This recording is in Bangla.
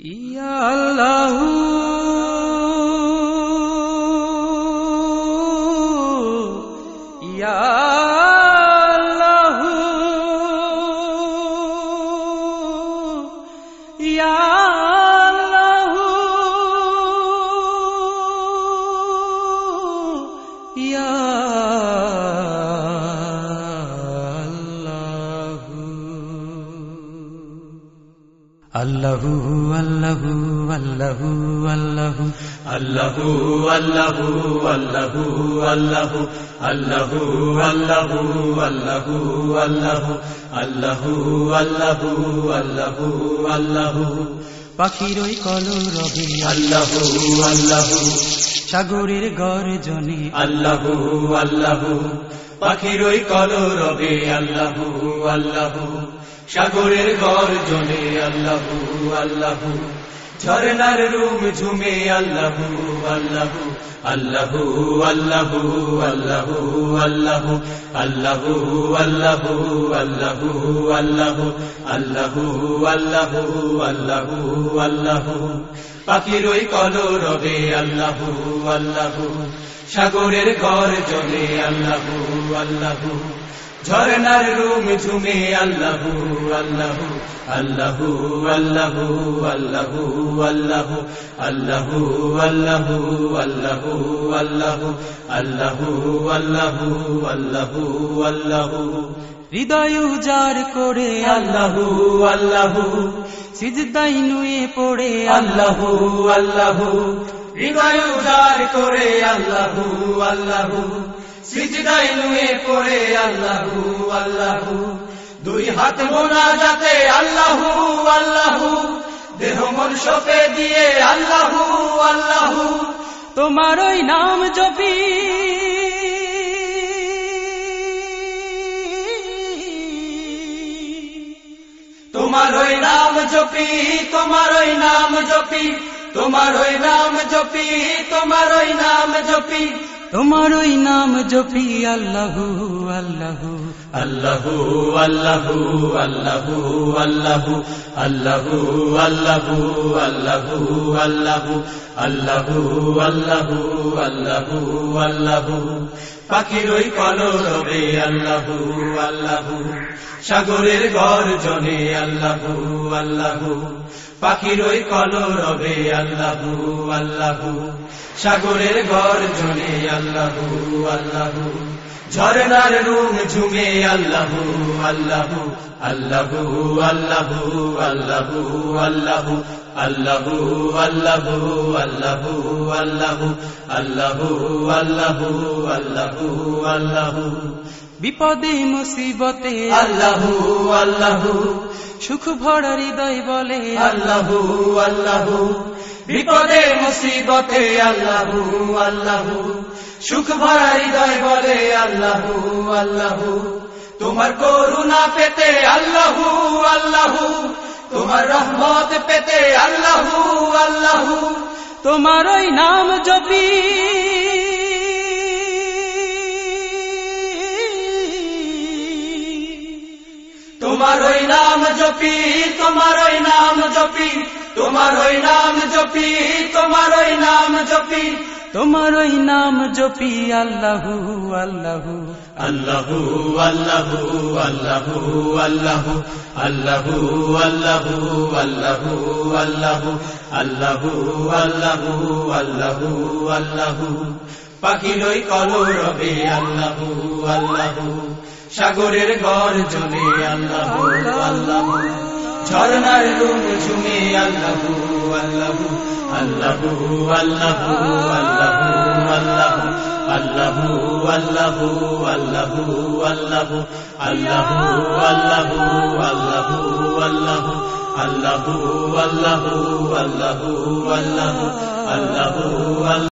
ইয়া আল্লাহ ইয়া আল্লাহ ইয়া আল্লাহ ইয়া আল্লাহু আল্লাহু আল্লাহু আল্লাহু আল্লাহু আল্লাহু আল্লাহু আল্লাহু আল্লাহু আল্লাহু আল্লাহু আল্লাহু আল্লাহু আল্লাহু আল্লাহু আল্লাহু পাখির ওই কলরবে আল্লাহু আল্লাহু সাগরের গর্জনে আল্লাহু আল্লাহু পাখির ওই কলরবে আল্লাহু আল্লাহু সাগরের গর্জনে আল্লাহু আল্লাহু ঝরনার রূপ ঝুমে আল্লাহু আল্লাহু আল্লাহু আল্লাহু আল্লাহু আল্লাহু আল্লাহু আল্লাহু আল্লাহু আল্লাহু আল্লাহু আল্লাহু আল্লাহু আল্লাহু পাখির ওই কলরবে আল্লাহু আল্লাহু সাগরের গর্জনে আল্লাহু আল্লাহু ঝরনার রূপ ঝুমে আল্লাহু আল্লাহু আল্লাহু আল্লাহু আল্লাহু আল্লাহু আল্লাহু আল্লাহু আল্লাহু আল্লাহু আল্লাহু আল্লাহু আল্লাহু আল্লাহু হৃদয় উজাড় করে আল্লাহু আল্লাহু সিজদায় নুয়ে পড়ে আল্লাহু আল্লাহু হৃদয় উজাড় করে আল্লাহু আল্লাহু সিজদায় নুয়ে পড়ে আল্লাহু আল্লাহু দুই হাত মোনাজাতে আল্লাহু আল্লাহু দেহ মন সঁপে দিয়ে আল্লাহু আল্লাহু তোমার ওই নাম জপি তোমার ওই নাম জপি তোমার ওই নাম জপি তোমার ওই নাম জপি তোমার ওই নাম জপি তোমার ওই নাম জপি আল্লাহু আল্লাহু আল্লাহু আল্লাহু আল্লাহু আল্লাহু আল্লাহু আল্লাহু আল্লাহু আল্লাহু আল্লাহু আল্লাহু আল্লাহু আল্লাহু পাখির ওই কলরবে আল্লাহু আল্লাহু সাগরের গর্জনে আল্লাহু আল্লাহু পাখির ওই কলরবে আল্লাহু আল্লাহু সাগরের গর্জনে আল্লাহু আল্লাহু ঝরনার রূপ ঝুমে আল্লাহু আল্লাহু আল্লাহু আল্লাহু আল্লাহু আল্লাহু আল্লাহু আল্লাহু আল্লাহু আল্লাহু আল্লাহু আল্লাহু আল্লাহু আল্লাহু বিপদে মুসিবতে আল্লাহু আল্লাহু সুখ ভরা হৃদয় বলে আল্লাহু আল্লাহু বিপদে মুসিবতে আল্লাহু আল্লাহু সুখ ভরা হৃদয় বলে আল্লাহু আল্লাহু তোমার করুণা পেতে আল্লাহু আল্লাহু তোমার রহমত পেতে আল্লাহু আল্লাহু তোমার ওই নাম জপি তোমার ওই নাম জপি তোমার ওই নাম জপি তোমার ওই নাম জপি তোমার ওই নাম জপি তোমার ওই নাম জপি আল্লাহু আল্লাহু আল্লাহু আল্লাহু আল্লাহু আল্লাহু আল্লাহু আল্লাহু আল্লাহু আল্লাহু আল্লাহু আল্লাহু আল্লাহু আল্লাহু পাখির ওই কলরবে আল্লাহু আল্লাহু সাগরের গর্জনে আল্লাহু আল্লাহু ঝরনার রূপ ঝুমে আল্লাহু আল্লাহু আল্লাহু আল্লাহু আল্লাহু আল্লাহু আল্লাহু আল্লাহু আল্লাহু আল্লাহু আল্লাহু আল্লাহু আল্লাহু আল্লাহু আল্লাহু আল্লাহু আল্লাহু আল্লাহু আল্লাহু